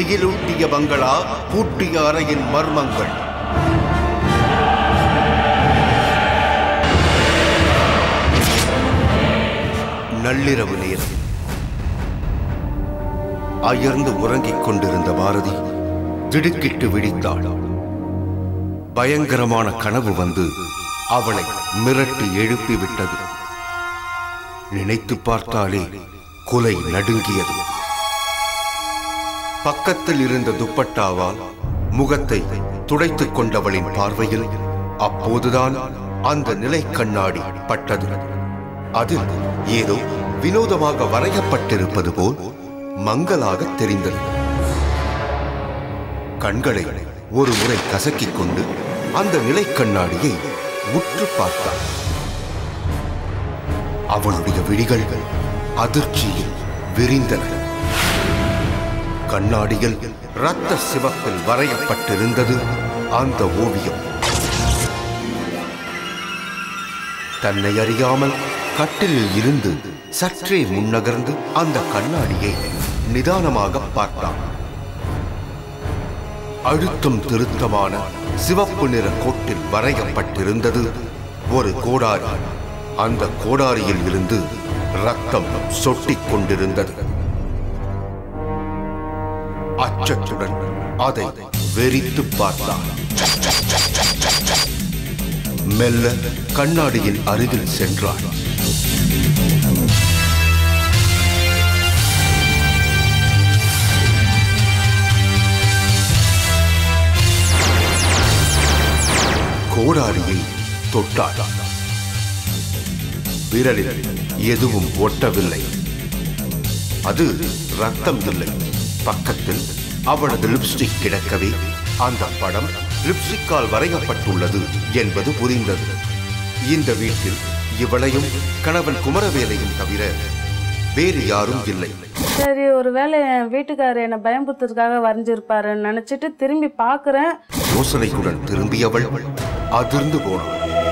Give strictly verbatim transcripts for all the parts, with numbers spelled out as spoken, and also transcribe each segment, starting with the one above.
திகிலூட்டிய பங்களா, பூட்டிய அறையின் மர்மங்கள். நள்ளிரவு நேரம். அயர்ந்து உறங்கிக் கொண்டிருந்த பாரதி திடுக்கிட்டு விழித்தாள். பயங்கரமான கனவு வந்து அவளை மிரட்டி எழுப்பிவிட்டது. நினைத்து பார்த்தாலே குலை நடுங்கியது. பக்கத்தில் இருந்த துப்பட்டாவால் முகத்தை துடைத்துக் கொண்டவளின் பார்வையில் அப்போதுதான் அந்த நிலை கண்ணாடி பட்டது. அதில் ஏதோ வினோதமாக வரையப்பட்டிருப்பது போல் மங்கலாக தெரிந்தது. கண்களை ஒரு முறை கசக்கிக் கொண்டு அந்த நிலை கண்ணாடியை உற்று பார்த்தாள். அவளுடைய விழிகள் அதிர்ச்சியில் விரிந்தன. கண்ணாடியில் இரத்த சிவப்பில் வரையப்பட்டிருந்தது அந்த ஓவியம். தன்னை அறியாமல் கட்டிலில் இருந்து சற்றே முன்னகர்ந்து அந்த கண்ணாடியை நிதானமாக பார்த்தான். அழுத்தம் திருத்தமான சிவப்பு நிற கோட்டில் வரையப்பட்டிருந்தது ஒரு கோடாரி. அந்த கோடாரியில் இருந்து ரத்தம் சொட்டிக் கொண்டிருந்தது. அச்சத்துடன் அதை வெறித்து பார்த்தான். மெல்ல கண்ணாடியின் அருகில் சென்றான். கோடாரியை தொட்டாள். விரலில் எதுவும் ஒட்டவில்லை. அது ரத்தம் இல்லை. பக்கத்தில் அவளது லிப்ஸ்டிக் கிடக்கவே அந்த படம் லிப்ஸ்டிக்கால் வரையப்பட்டுள்ளது என்பது புரிந்தது. இந்த வீட்டில் இவளையும் கணவன் குமரவேலையும் தவிர வேறு யாரும் இல்லை. சரி, ஒருவேளை என் வீட்டுக்காரர் என்னை பயம்புறதுக்காக வரைஞ்சிருப்பாரு நினைச்சிட்டு திரும்பி பார்க்கிறேன். யோசனையுடன் திரும்பியவள் அதிர்ந்து போனாள்.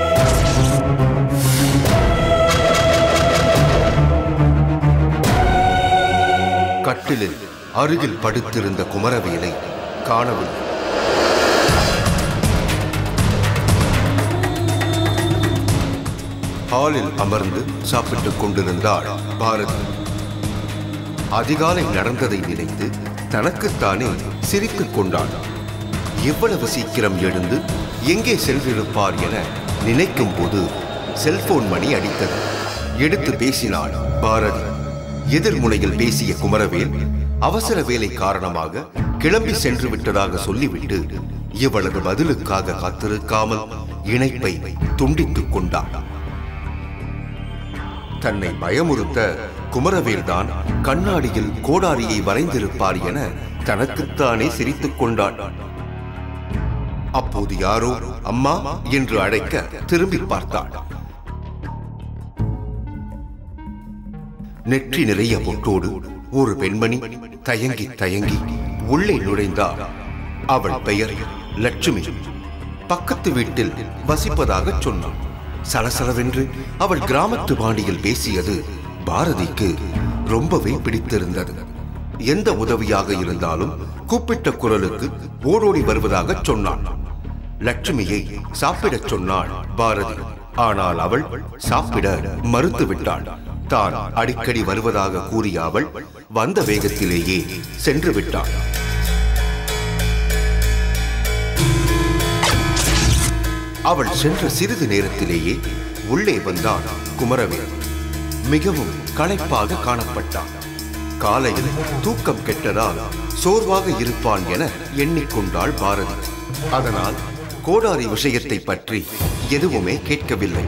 கட்டிலில் அருகில் படுத்திருந்த குமரவேலை காணவில்லை. ஹாலில் அமர்ந்து சாப்பிட்டுக் கொண்டிருந்தாள் பாரதி. அதிகாலை நடந்ததை நினைத்து தனக்குத்தானே சிரித்துக் கொண்டாள். எவ்வளவு சீக்கிரம் எழுந்து எங்கே சென்றிருப்பார் என நினைக்கும் போது செல்போன் மணி அடித்தது. எடுத்து பேசினாள் பாரதி. எதிர்முனையில் பேசிய குமரவேல் அவசர வேலை காரணமாக கிளம்பி சென்று விட்டதாக சொல்லிவிட்டு இவளது பதிலுக்காக காத்திருக்காமல் இணைப்பை துண்டித்துக் கொண்டாள். தன்னை பயமுறுத்த குமரவேல் தான் கண்ணாடியில் கோடாரியை வரைந்திருப்பார் என தனக்குத்தானே சிரித்துக் கொண்டாள். அப்போது யாரோ அம்மா என்று அழைக்க திரும்பி பார்த்தாள். நெற்றி நிறைய பொட்டோடு ஒரு பெண்மணி தயங்கி தயங்கி உள்ளே நுழைந்தாள். அவள் பெயர் லட்சுமி. பக்கத்து வீட்டில் வசிப்பதாக சொன்னாள். சலசலவென்று அவள் கிராமத்து பாணியில் பேசியது பாரதிக்கு ரொம்பவே பிடித்திருந்தது. எந்த உதவியாக இருந்தாலும் கூப்பிட்ட குரலுக்கு ஓடோடி வருவதாக சொன்னாள். லட்சுமியை சாப்பிடச் சொன்னாள் பாரதி. ஆனால் அவள் சாப்பிட மறுத்துவிட்டாள். தான் அடிக்கடி வருவதாக கூறிய அவள் வந்த வேகத்திலேயே சென்று விட்டாள். அவள் சென்ற சிறிது நேரத்திலேயே உள்ளே வந்தான் குமரவேல். மிகவும் களைப்பாக காணப்பட்டான். காலையில் தூக்கம் கெட்டதால் சோர்வாக இருப்பான் என எண்ணிக்கொண்டாள் பாரதி. அதனால் கோடாரி விஷயத்தை பற்றி எதுவுமே கேட்கவில்லை.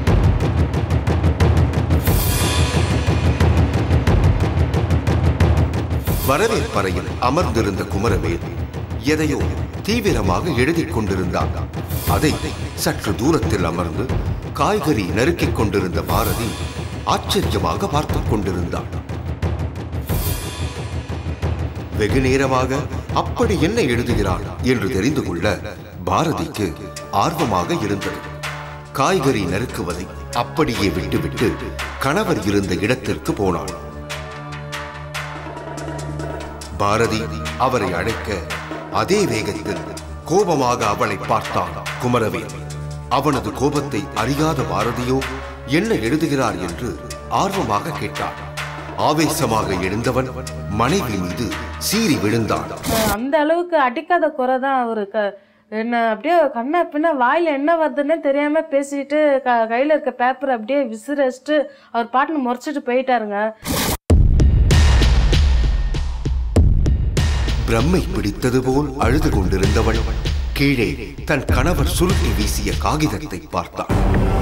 வரவேற்பறையில் அமர்ந்திருந்த குமரவேல் எதையோ தீவிரமாக எழுதிக் கொண்டிருந்தான். அதை சற்று தூரத்தில் அமர்ந்து காய்கறி நறுக்கிக் கொண்டிருந்த பாரதி ஆச்சரியமாக பார்த்துக் கொண்டிருந்தாள். வெகு நேரமாக அப்படி என்ன எழுதுகிறாள் என்று தெரிந்து கொள்ள பாரதிக்கு ஆர்வமாக இருந்தது. காய்கறி நறுக்குவதை அப்படியே விட்டுவிட்டு கணவர் இருந்த இடத்திற்கு போனாள். பாரதி அவரை அழைக்க அதே வேகத்தில் கோபமாக அவளை பார்த்தான் குமரவேல். அவனது கோபத்தை அறியாத பாரதியோ என்ன எழுதுகிறார் என்று ஆர்வமாக கேட்டான். ஆவேசமாக எழுந்தவன் மனைவி மீது சீறி விழுந்தான். அந்த அளவுக்கு அடிக்காத குறை தான் அவருக்கு. என்ன அப்படியே கண்ணா பின்ன வாயில என்ன வருதுன்னு தெரியாம பேசிட்டு க கையில இருக்க பேப்பர் அப்படியே விசிறச்சிட்டு அவர் பாட்டுன்னு முறைச்சிட்டு போயிட்டாருங்க. பிரம்மை பிடித்தது போல் அழுது கொண்டிருந்தவன் கீழே தன் கணவர் சுருட்டி வீசிய காகிதத்தை பார்த்தான்.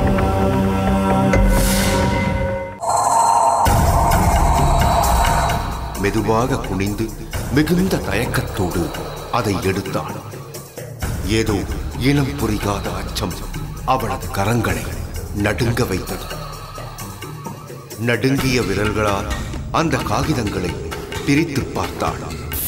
மெதுவாக குனிந்து மிகுந்த தயக்கத்தோடு அதை எடுத்தான். ஏதோ இனம் புரியாத அச்சம் அவளது கரங்களை நடுங்க வைத்தது. நடுங்கிய விரல்களால் அந்த காகிதங்களை பிரித்து பார்த்தாள்.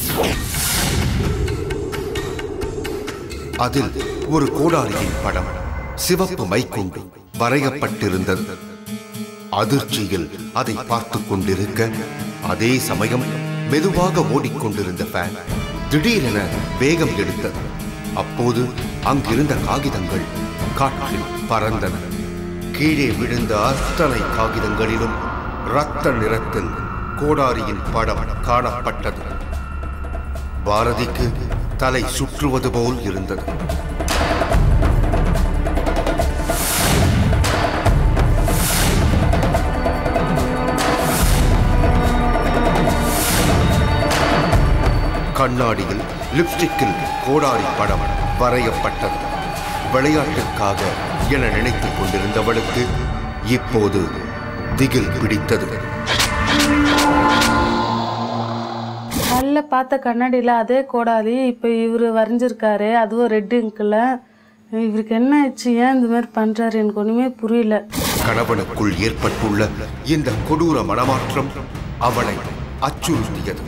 அதில் ஒரு கோடாரியின் படம் சிவப்பு மை கொண்டு வரையப்பட்டிருந்தது. அதிர்ச்சியில் அதை பார்த்து கொண்டிருக்க அதே சமயம் மெதுவாக ஓடிக்கொண்டிருந்த ஃபேன் திடீரென வேகம் எடுத்தது. அப்போது அங்கிருந்த காகிதங்கள் காற்றில் பறந்தன. கீழே விழுந்த அத்தனை காகிதங்களிலும் இரத்த நிறத்தில் கோடாரியின் படம் காணப்பட்டது. பாரதிக்கு தலை சுற்றுவது போல் இருந்தது. கண்ணாடியில் லிப்ஸ்டிக்கில் கோடாரி படம் வரையப்பட்டது. விளையாட்டுக்காக என நினைத்துக் கொண்டிருந்தவளுக்கு இப்போது திகில் பிடித்தது. நல்ல பார்த்த கண்ணாடியில் அதே கோடாரி இப்போ இவர் வரைஞ்சிருக்காரு, அதுவும் ரெட் இங்கில். இவருக்கு என்ன ஆச்சு, ஏன் இந்த மாதிரி பண்ணுறாரு, எனக்கு ஒன்றுமே புரியல. கணவனுக்குள் ஏற்பட்டுள்ள இந்த கொடூர மனமாற்றம் அவனை அச்சுறுத்தியது.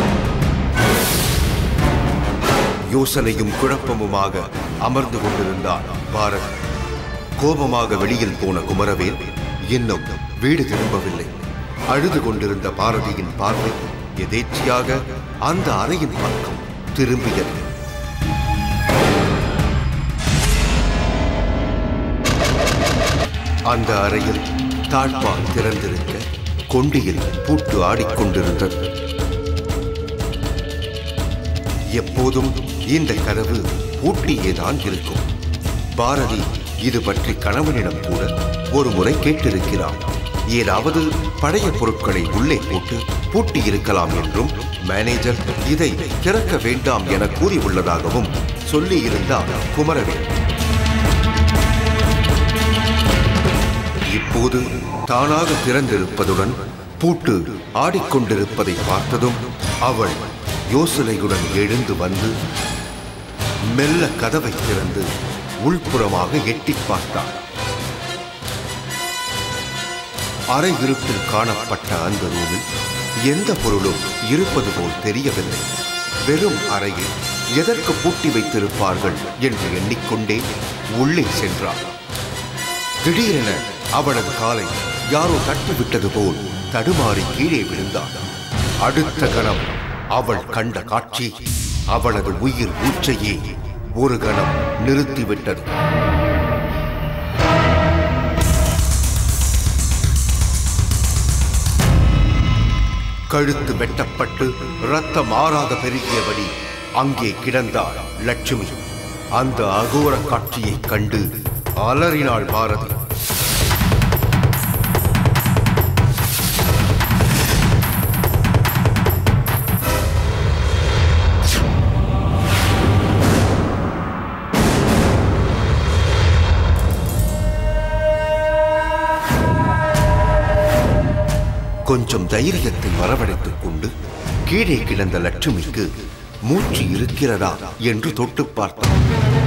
யோசனையும் குழப்பமுமாக அமர்ந்து கொண்டிருந்தார் பாரதி. கோபமாக வெளியில் போன குமரவேல் இன்னும் வீடு திரும்பவில்லை. அழுது கொண்டிருந்த பாரதியின் பார்வை எதேச்சியாக அந்த அறையின் பக்கம் திரும்பியது. அந்த அறையில் தாழ்பால் திறந்திருக்க கொண்டியில் பூட்டு ஆடிக்கொண்டிருந்தது. எப்போதும் இந்த கதவு பூட்டியேதான் இருக்கும். பாரதி இது பற்றி கணவனிடம் கூட ஒரு முறை கேட்டிருக்கிறார். ஏதாவது பழைய பொருட்களை உள்ளே போட்டு பூட்டி இருக்கலாம் என்றும் மேனேஜர் இதை திறக்க வேண்டாம் என கூறியுள்ளதாகவும் சொல்லி இருந்தார் குமரவேல். இப்போது தானாக திறந்திருப்பதுடன் பூட்டு ஆடிக்கொண்டிருப்பதை பார்த்ததும் அவள் யோசனையுடன் எழுந்து வந்து மெல்ல கதவை திறந்து உள்புறமாக எட்டி பார்த்தாள். அறை இருப்பில் காணப்பட்ட அந்த ரூமில் எந்த பொருளும் இருப்பது போல் தெரியவில்லை. வெறும் அறையில் எதற்கு பூட்டி வைத்திருப்பார்கள் என்று எண்ணிக்கொண்டே உள்ளே சென்றாள். திடீரென அவளது காலை யாரோ தட்டிவிட்டது போல் தடுமாறி கீழே விழுந்தாள். அடுத்த கணம் அவள் கண்ட காட்சி அவளது உயிர் மூச்சையே ஒரு கணம் நிறுத்திவிட்டது. கழுத்து வெட்டப்பட்டு இரத்தம் ஆறாத பெருகியபடி அங்கே கிடந்தாள் லட்சுமி. அந்த அகோர காட்சியை கண்டு அலறினாள் பாரதி. கொஞ்சம் தைரியத்தை வரவழைத்துக் கொண்டு கீழே கிடந்த லட்சுமிக்கு மூச்சு இருக்கிறதா என்று தொட்டு பார்த்தார்.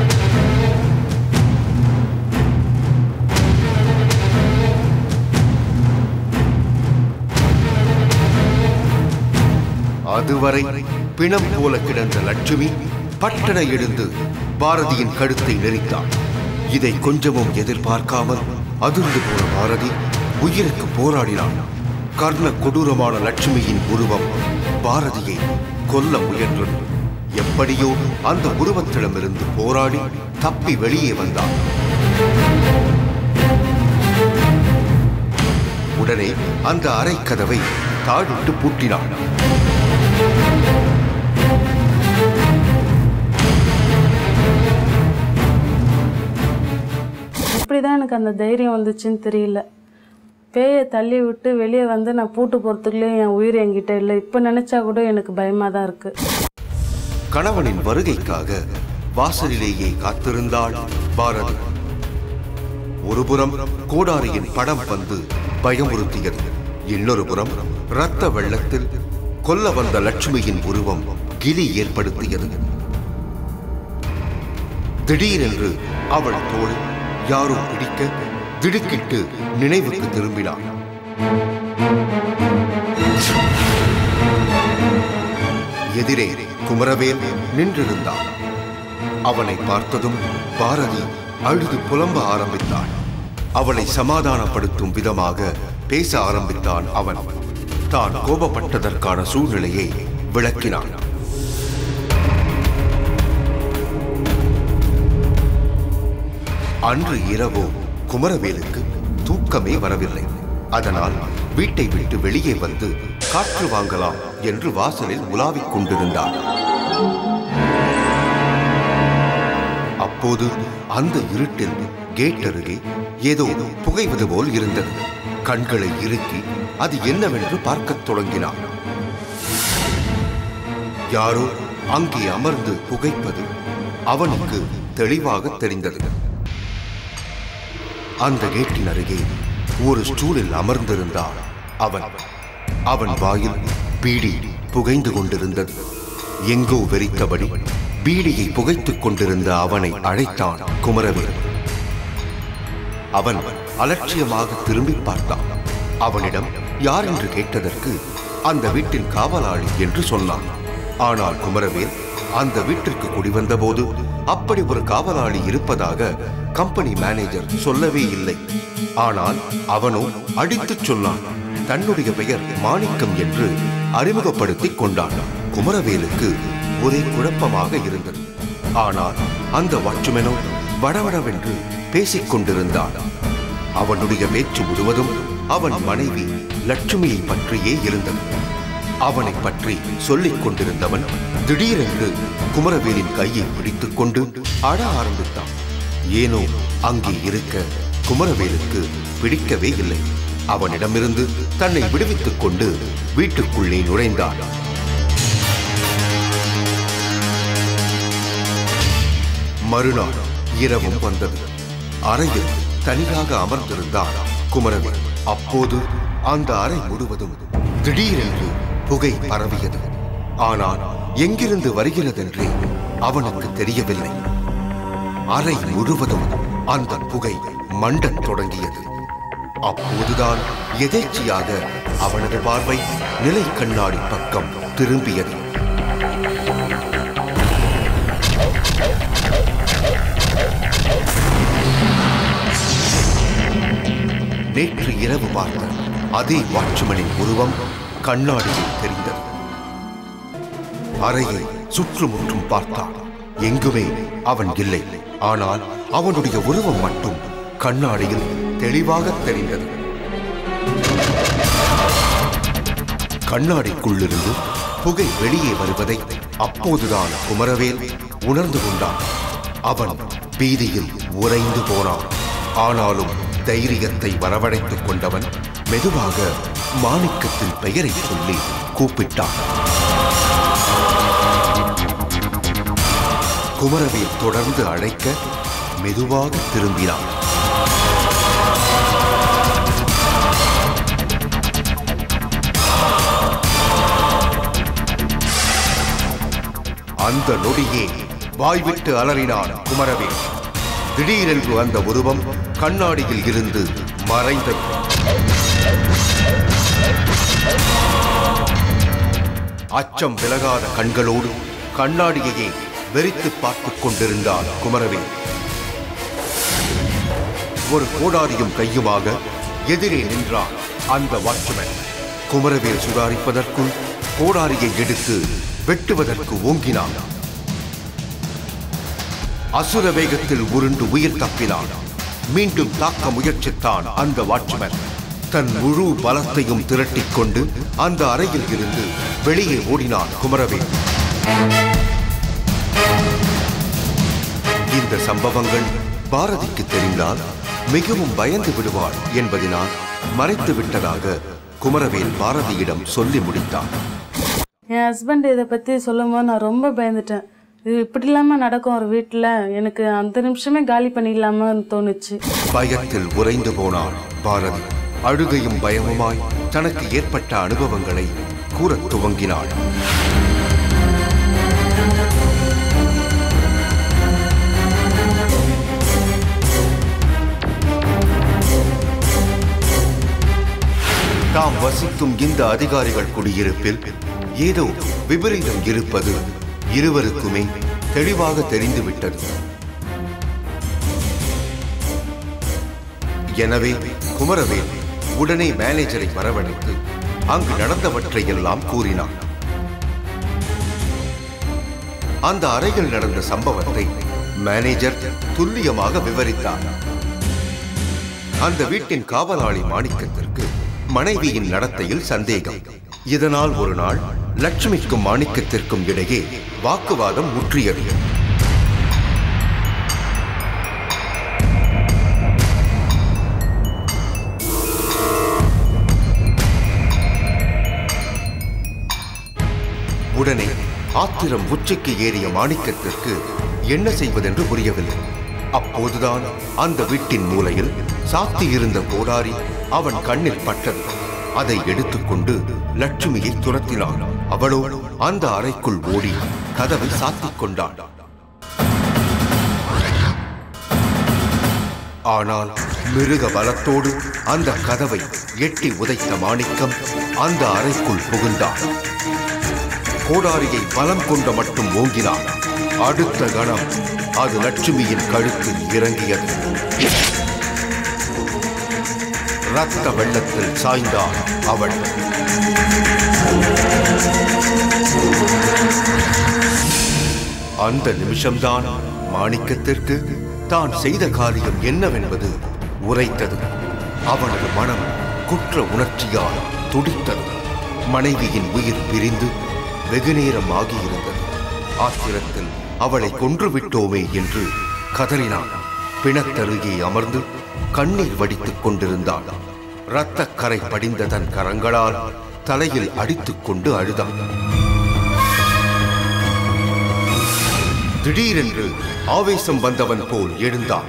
அதுவரை பிணம் போல கிடந்த லட்சுமி பட்டன எழுந்து பாரதியின் கழுத்தை நெரித்தாள். இதை கொஞ்சமும் எதிர்பார்க்காமல் அதிர்ந்து போன பாரதி உயிருக்கு போராடினாள். கர்ண கொடூரமான லட்சுமியின் உருவம் பாரதியை கொல்ல முயன்றது. எப்படியோ அந்த உருவத்திடமிருந்து போராடி தப்பி வெளியே வந்தார். உடனே அந்த அறை கதவை தாழிட்டு பூட்டினார். எப்படிதான் எனக்கு அந்த தைரியம் வந்துச்சுன்னு தெரியல. பேயை தள்ளி விட்டு வெளியே வந்து நான் பூட்டு போகிறதுக்குள்ளே என் உயிர் என்கிட்ட இல்லை. இப்போ நினச்சா கூட எனக்கு பயமாக தான் இருக்கு. கணவனின் வருகைக்காக வாசலிலேயே காத்திருந்தாள் பாரதி. ஒருபுறம் கோடாரியின் படம் வந்து பயமுறுத்தியது, இன்னொரு புறம் இரத்த வெள்ளத்தில் கொல்ல வந்த லட்சுமியின் உருவம் கிலி ஏற்படுத்தியது. திடீரென்று அவள் தோள் யாரோ பிடிக்க திடுக்கிட்டு நினைவுக்கு திரும்பினாள். எதிரே குமரவேல் நின்றிருந்தான். அவனை பார்த்ததும் பாரதி அழுது புலம்ப ஆரம்பித்தாள். அவளை சமாதானப்படுத்தும் விதமாக பேச ஆரம்பித்தான் அவன். தான் கோபப்பட்டதற்கான சூழ்நிலையை விளக்கினான். அன்று இரவோ குமரவேலுக்கு தூக்கமே வரவில்லை. அதனால் வீட்டை விட்டு வெளியே வந்து காற்று வாங்கலாம் என்று வாசலில் உலாவிக் கொண்டிருந்தார். அப்போது அந்த இருட்டில் கேட் அருகே ஏதோ புகைவது போல் இருந்தது. கண்களை இறுக்கி அது என்னவென்று பார்க்கத் தொடங்கினார். யாரோ அங்கே அமர்ந்து புகைப்பது அவனுக்கு தெளிவாக தெரிந்தது. அந்த கேட்டின் அருகே ஒரு ஸ்டூலில் அமர்ந்திருந்தார் அவன். அவன் வாயில் பீடி புகைந்து கொண்டிருந்தது. எங்கோ வெறித்தபடி பீடியை புகைத்துக் கொண்டிருந்த அவனை அழைத்தான் குமரவேல். அவன் அலட்சியமாக திரும்பி பார்த்தான். அவனிடம் யார் என்று கேட்டதற்கு அந்த வீட்டின் காவலாளி என்று சொன்னான். ஆனால் குமரவேல் அந்த வீட்டிற்கு குடிவந்த போது அப்படி ஒரு காவலாளி இருப்பதாக கம்பெனி மேனேஜர் சொல்லவே இல்லை. ஆனால் அவனோ அடித்துச் சொன்னான். தன்னுடைய பெயர் மாணிக்கம் என்று அறிமுகப்படுத்திக் கொண்டான். குமரவேலுக்கு ஒரே குழப்பமாக இருந்தது. ஆனால் அந்த வாட்ச்மேனோ வடவடவென்று பேசிக் கொண்டிருந்தான். அவனுடைய பேச்சு முழுவதும் அவன் மனைவி லட்சுமியை பற்றியே இருந்தது. அவனை பற்றி சொல்லிக் கொண்டிருந்தவன் திடீரென்று குமரவேலின் கையை பிடித்துக் கொண்டு அழ ஆரம்பித்தான். ஏனோ அங்கே இருக்க குமரவேலுக்கு பிடிக்கவே இல்லை. அவனிடமிருந்து தன்னை விடுவித்துக் கொண்டு வீட்டுக்குள்ளே நுழைந்தான். மறுநாள் இரவும் வந்தது. அறையில் தனியாக அமர்ந்திருந்தான் குமரவேல். அப்போது அந்த அறை முழுவதும் திடீரென்று புகை பரவியது. ஆனால் எங்கிருந்து வருகிறதென்றே அவனுக்கு தெரியவில்லை. அறை முழுவதும் அந்த புகை மண்டத் தொடங்கியது. அப்போதுதான் எதேச்சியாக அவனது பார்வை நிலை கண்ணாடி பக்கம் திரும்பியது. நேற்று இரவு பார்த்த அதே வாட்ச்மேனின் உருவம் கண்ணாடியில் தெரிந்தது. அறையை சுற்றுமுற்றும் பார்த்தான். எங்குமே அவன் இல்லை. ஆனால் அவனுடைய உருவம் மட்டும் கண்ணாடியில் தெளிவாக தெரிந்தது. கண்ணாடிக்குள்ளிருந்து புகை வெளியே வருவதை அப்போதுதான் குமரவேல் உணர்ந்து கொண்டான். அவன் பீதியில் உறைந்து போனான். ஆனாலும் தைரியத்தை வரவழைத்துக் கொண்டவன் மெதுவாக மாணிக்கத்தின் பெயரை சொல்லி கூப்பிட்டான். குமரவேல் தொடர்ந்து அழைக்க மெதுவாக திரும்பினான். அந்த நொடியே வாய்விட்டு அலறினான் குமரவேல். திடீரென்று அந்த உருவம் கண்ணாடியில் இருந்து மறைந்தது. அச்சம் விலகாத கண்களோடு கண்ணாடியையே வெறித்து பார்த்துக் கொண்டிருந்தான் குமரவேல். ஒரு கோடாரியும் கையுமாக எதிரே நின்றான் அந்த வாட்ச்மேன். குமரவேல் சுதாரிப்பதற்குள் கோடாரியை எடுத்து வெட்டுவதற்கு ஓங்கினான். அசுர வேகத்தில் உருண்டு உயிர் தப்பினான். மீண்டும் தாக்க முயற்சித்தான் அந்த வாட்ச்மேன். தன் முழு பலத்தையும் திரட்டிக் கொண்டு அந்த அறையில் இருந்து வெளியே ஓடினான் குமரவேல். இந்த சம்பவங்கள் பாரதிக்கு தெரிந்தால் மிகவும் பயந்து விடுவாள் என்பதனால் மறைத்து விட்டதாக குமரவேல் பாரதியிடம் சொல்லி முடித்தான். என் ஹஸ்பண்ட் இதை பற்றி சொல்லும் போது நான் ரொம்ப பயந்துட்டேன். இது இப்படி இல்லாமல் நடக்கும் ஒரு வீட்டில், எனக்கு அந்த நிமிஷமே காலி பண்ணிடலாமான்னு தோணுச்சு. பயத்தில் உறைந்து போனாள் பாரதி. அழுகையும் பயமுமாய் தனக்கு ஏற்பட்ட அனுபவங்களை கூறத் துவங்கினாள். தாம் வசிக்கும் இந்த அதிகாரிகள் குடியிருப்பில் ஏதோ விபரீதம் இருப்பது இருவருக்குமே தெளிவாக தெரிந்துவிட்டது. எனவே குமரவேல் உடனே மேனேஜரை வரவழைத்து அங்கு நடந்தவற்றை எல்லாம் கூறினார். அந்த அறையில் நடந்த சம்பவத்தை மேனேஜர் துல்லியமாக விவரித்தார். அந்த வீட்டின் காவலாளி மாணிக்கத்திற்கு மனைவியின் நடத்தையில் சந்தேகம். இதனால் ஒரு நாள் லட்சுமிக்கும் மாணிக்கத்திற்கும் இடையே வாக்குவாதம் முற்றியது. உடனே ஆத்திரம் உச்சிக்கு ஏறிய மாணிக்கத்திற்கு என்ன செய்வதென்று புரியவில்லை. அப்போதுதான் அந்த வீட்டின் மூலையில் சாத்தி இருந்த கோடாரி அவன் கண்ணில் பட்டது. அதை எடுத்துக்கொண்டு லட்சுமியை துரத்தினான். அவளோ அந்த அறைக்குள் ஓடி கதவை சாத்திக் கொண்டாள். ஆனால் மிருக பலத்தோடு அந்த கதவை எட்டி உதைத்த மாணிக்கம் அந்த அறைக்குள் புகுந்தான். கோடாரியை பலம் கொண்ட மட்டும் ஓங்கினான். அடுத்த கணம் அது லட்சுமியின் கழுத்தில் இறங்கியது. ரத்த வெள்ளத்தில் சாய்ந்தாள் அவள். அந்த நிமிஷம்தான் மாணிக்கத்திற்கு தான் செய்த காரியம் என்னவென்பது உரைத்தது. அவனது மனம் குற்ற உணர்ச்சியால் துடித்தது. மனைவியின் உயிர் பிரிந்து வெகுநேரம் ஆகியிருந்தது. ஆத்திரத்தில் அவளை கொன்றுவிட்டோமே என்று கதறினான். பிணத்தருகே அமர்ந்து கண்ணீர் வடித்துக் கொண்டிருந்தான். இரத்தக்கரை படிந்த தன் கரங்களால் தலையில் அடித்துக் கொண்டு அழுதான். திடீரென்று ஆவேசம் வந்தவன் போல் எழுந்தான்.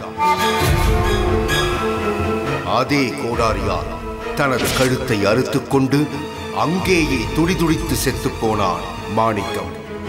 அதே கோடாரியால் தனது கழுத்தை அறுத்துக் கொண்டு அங்கேயே துடிதுடித்து செத்து போனான் மாணிக்கம்.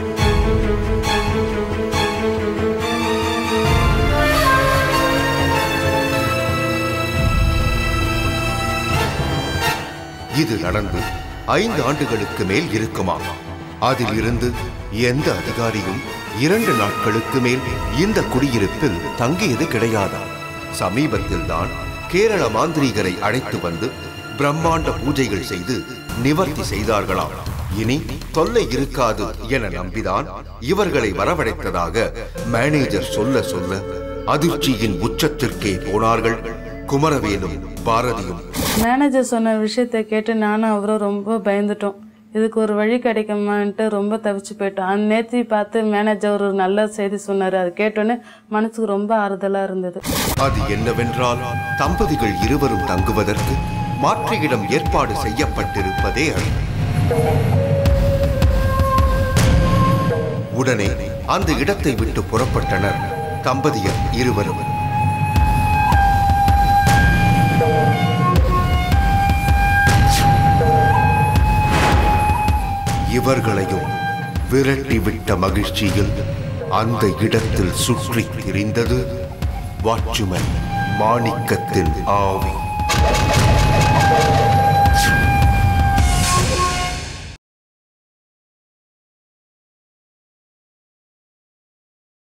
இது நடந்து ஐந்து ஆண்டுகளுக்கு மேல் இருக்குமா? அதில் இருந்து எந்த அதிகாரியும் இரண்டு நாட்களுக்கு மேல் இந்த குடியிருப்பில் தங்கியது கிடையாதா? சமீபத்தில் தான் கேரள மாந்திரீகரை அழைத்து வந்து பிரம்மாண்ட பூஜைகள் செய்து நிவர்த்தி செய்தார்களாம். இனி தொல்லை இருக்காது என நம்பிதான் இவர்களை வரவழைத்ததாக மேனேஜர் சொல்ல சொல்ல அதிர்ச்சியின் உச்சத்திற்கே போனார்கள் குமரவேலும் பாரதியும். மேனேஜர் சொன்ன விஷயத்தை கேட்டு நானும் அவரும் ரொம்ப பயந்துட்டோம். இதுக்கு ஒரு வழி கிடைக்குமான்ட்டு ரொம்ப தவிச்சு போயிட்டோம். அந்த நேற்று பார்த்து மேனேஜர் ஒரு நல்ல செய்தி சொன்னார். அது கேட்டோன்னே மனசுக்கு ரொம்ப ஆறுதலாக இருந்தது. அது என்னவென்றால் தம்பதிகள் இருவரும் தங்குவதற்கு மாற்று இடம் ஏற்பாடு செய்யப்பட்டிருப்பதே அது. உடனே அந்த இடத்தை விட்டு புறப்பட்டனர் தம்பதியர் இருவரும். இவர்களையும் விரட்டிவிட்ட மகிழ்ச்சியில் அந்த இடத்தில் சுற்றி திரிந்தது வாட்ச்மேன் மாணிக்கத்தின் ஆவி.